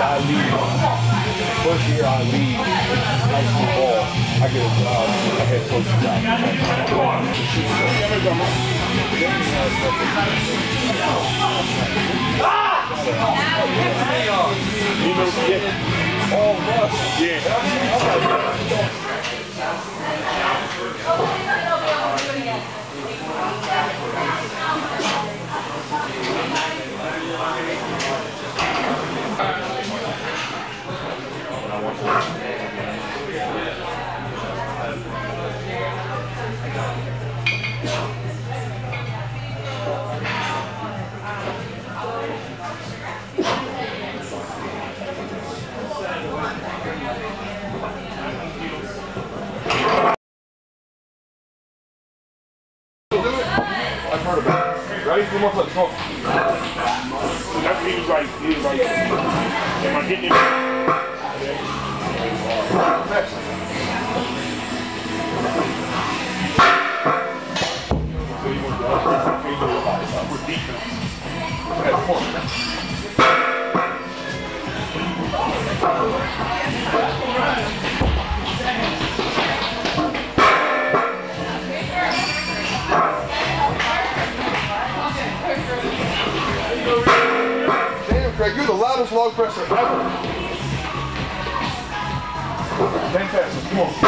I leave. First year I leave high school ball, I get a job, a head coach job. You know, yeah, all of us. Yeah. I've heard about it. Ready? One more flip. Come on. So that's he was right. He was right. Am I getting it? Next. So you want to go for defense. Okay, come on. Damn, Craig, you're the loudest log presser ever. 10 passes, come on.